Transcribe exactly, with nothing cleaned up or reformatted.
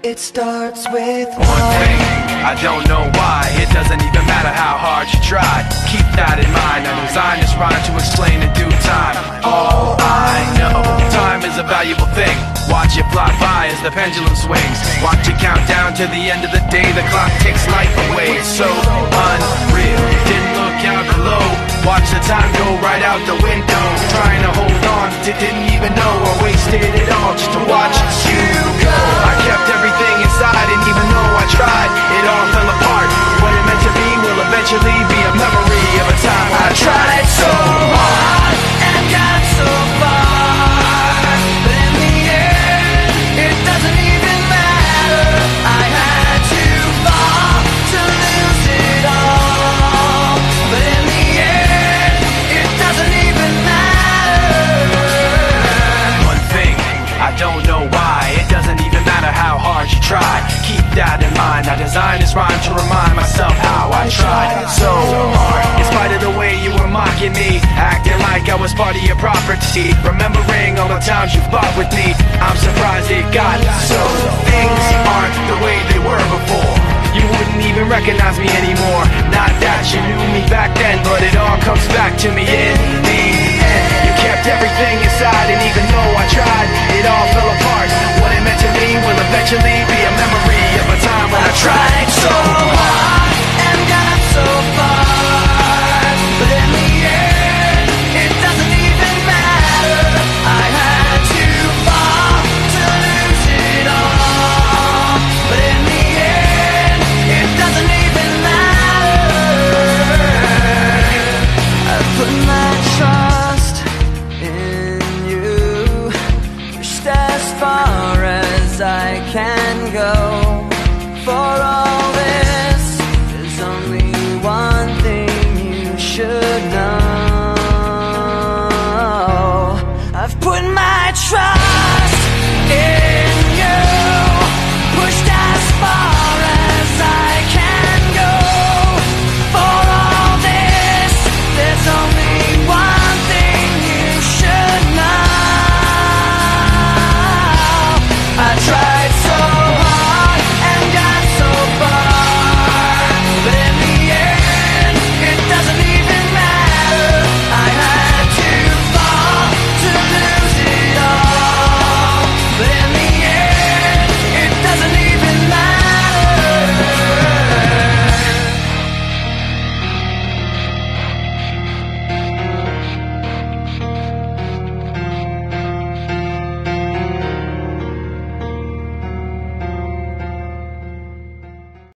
It starts with one thing, I don't know why. It doesn't even matter how hard you try. Keep that in mind. I designed this rhyme to explain in due time. All I know, time is a valuable thing. Watch it fly by as the pendulum swings. Watch it count down to the end of the day. The clock takes life away. It's so unreal. Didn't look out below. Watch the time go right out the window. Trying to hold on, didn't even know I wasted it all just to watch you go. I kept everything inside, and even though I tried, it all fell apart. What it meant to be will eventually be a memory of a time I tried so hard and got so far, but in the end, it doesn't even matter. I had to fall to lose it all, but in the end, it doesn't even matter. One thing, I don't know why. It doesn't even matter how hard you try. Keep that in mind. I designed this rhyme to remind myself how I tried so hard. In spite of the way you were mocking me, acting like I was part of your property, remembering all the times you fought with me, I'm surprised it got so. Things aren't the way they were before. You wouldn't even recognize me anymore. Not that you knew me back then, but it all comes back to me in the end. You kept everything inside, and even though I tried, it all fell apart. What it meant to me will eventually be a memory of a time when I tried so hard and got so far, but in the end, it doesn't even matter. I had to fall to lose it all, but in the end, it doesn't even matter. I put my trust in you, pushed as far as I can go.